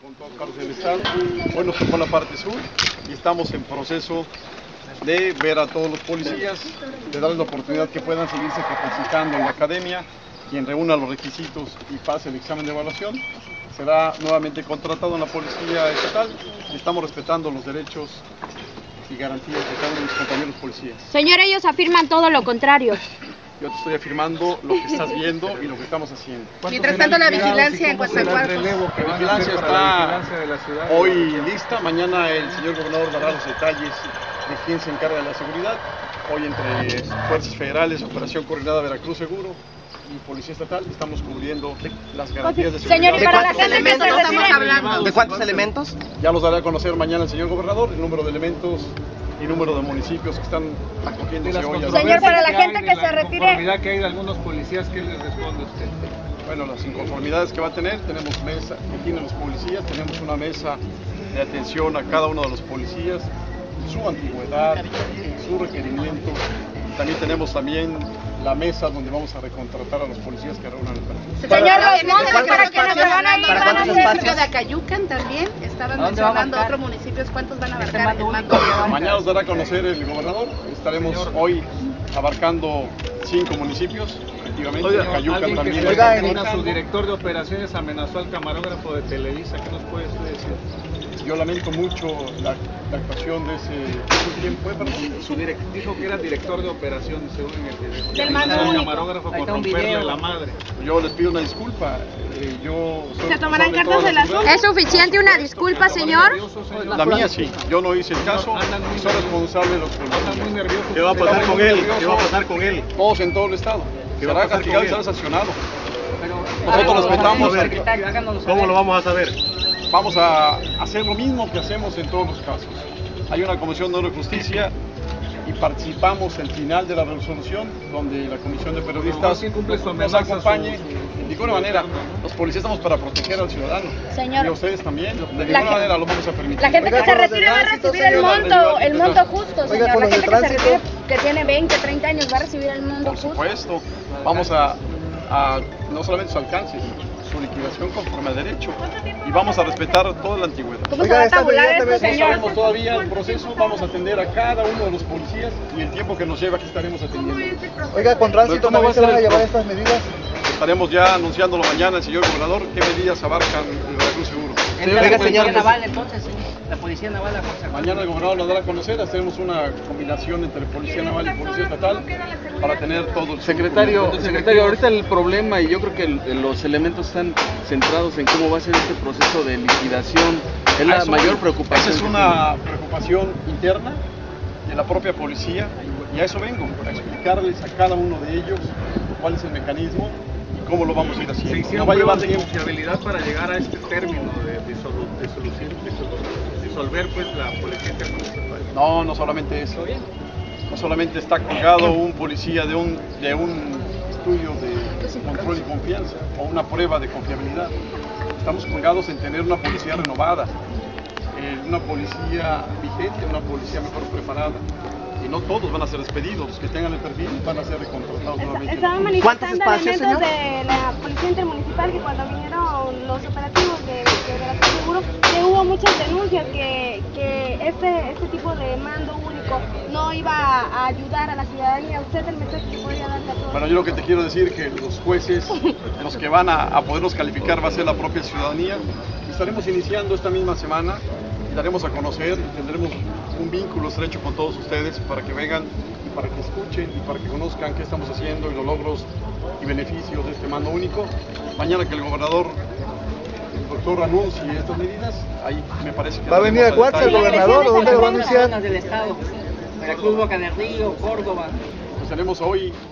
con todas partes del estado. Hoy nos tocó la parte sur y estamos en proceso de ver a todos los policías, de darles la oportunidad que puedan seguirse capacitando en la academia. Quien reúna los requisitos y pase el examen de evaluación será nuevamente contratado en la Policía Estatal y estamos respetando los derechos y garantías de cada uno de mis compañeros policías. Señor, ellos afirman todo lo contrario. Yo te estoy afirmando lo que estás viendo y lo que estamos haciendo. Mientras tanto, la vigilancia en Coatzacoalcos. La vigilancia está hoy lista. Mañana el señor gobernador dará los detalles de quién se encarga de la seguridad. Hoy entre Fuerzas Federales, Operación Coordinada Veracruz Seguro y Policía Estatal estamos cubriendo las garantías de seguridad. Señor, para la gente que se estamos hablando. ¿De cuántos elementos? Ya los dará a conocer mañana el señor gobernador, el número de elementos y número de municipios que están acogiéndose hoy. Señor, para la gente que se retire. La inconformidad que hay de algunos policías, ¿qué les responde usted? Bueno, las inconformidades que va a tener, tenemos mesa que tienen los policías, tenemos una mesa de atención a cada uno de los policías, su antigüedad, su requerimiento. También tenemos la mesa donde vamos a recontratar a los policías que reúnan el perfil. Señor, los montes para que nos van a ir. ¿Para cuántos el municipio espacios? de Acayucan también? Estaban ¿Dónde va a mencionando abarcar? otros municipios. ¿Cuántos van a abarcar el mando? Mañana nos dará a conocer el gobernador. Estaremos hoy abarcando 5 municipios, efectivamente. Acayucan Alguien que también. se determina, su director de operaciones amenazó al camarógrafo de Televisa. ¿Qué nos puede usted decir? Yo lamento mucho la actuación de ¿quién fue? Su dijo que era director de operaciones, según en el video. Del mando El único. camarógrafo Ahí con está un romperle video. la madre. Yo les pido una disculpa. Yo soy ¿Se tomarán responsable de cartas todas del las asunto? seguridad. ¿Es suficiente una disculpa, señor? La mía sí, yo no hice el caso y soy responsable de los Anda muy policías. nervioso. ¿Qué va a pasar con él? ¿Qué va a pasar con él? Todos en todo el estado. ¿Qué va a Será pasar castigado y con será él? sancionado. Pero, Nosotros respetamos. secretario, háganoslo saber. ¿Cómo lo vamos a saber? Vamos a hacer lo mismo que hacemos en todos los casos. Hay una comisión de orden y justicia y participamos al final de la resolución donde la comisión de periodistas Sí cumple su nos amenaza, acompañe. su- De ninguna manera, los policías estamos para proteger al ciudadano. Señor. Y a ustedes también. De ninguna manera lo vamos a permitir. La gente que se retire va a recibir el monto justo, señor. La gente que se retire, que tiene 20, 30 años, va a recibir el monto Por justo. supuesto, vamos a no solamente su alcance, su liquidación conforme al derecho y vamos a respetar toda la antigüedad. ¿Cómo se va a tabular esto, No señor? sabemos todavía el proceso, vamos a atender a cada uno de los policías y el tiempo que nos lleva aquí estaremos atendiendo. Oiga, con tránsito ¿Cómo va a también se ser van a esto? llevar estas medidas. Estaremos ya anunciándolo mañana el señor gobernador qué medidas abarcan el Veracruz Seguro. Entra la Policía Naval, entonces, la Policía Naval a Coatzacoalcos. Mañana el gobernador nos dará a conocer, hacemos una combinación entre Policía Naval y Policía Estatal para tener todo el Secretario, ahorita el problema, y yo creo que los elementos están centrados en cómo va a ser este proceso de liquidación, es la mayor preocupación. Esa es una preocupación interna de la propia policía y a eso vengo, a explicarles a cada uno de ellos cuál es el mecanismo y cómo lo vamos a ir Se haciendo. hicieron No va a llevar pruebas de tiempo. confiabilidad para llegar a este término de disolver pues la policía municipal. No solamente eso. No solamente está colgado un policía de un estudio de control y confianza o una prueba de confiabilidad. Estamos colgados en tener una policía renovada, una policía vigente, una policía mejor preparada. Y no todos van a ser despedidos, los que tengan el perfil van a ser recontratados nuevamente. Estaban ¿Cuántos manifestando espacios, elementos señor? de la Policía Intermunicipal que cuando vinieron los operativos de Veracruz Seguro, que hubo muchas denuncias que este tipo de mando único no iba a ayudar a la ciudadanía. ¿Usted el mensaje que podría darle a todos? Bueno, yo lo que te quiero decir que los jueces, los que van a podernos calificar va a ser la propia ciudadanía. Estaremos iniciando esta misma semana y daremos a conocer, tendremos un vínculo estrecho con todos ustedes para que vengan y para que escuchen y para que conozcan qué estamos haciendo y los logros y beneficios de este mando único. Mañana que el gobernador, el doctor, anuncie estas medidas, ahí me parece que ¿Va a venir a Coatzacoalcos el gobernador o dónde lo va a anunciar? Zonas del estado, Veracruz, Boca del Río, Córdoba. Pues tenemos hoy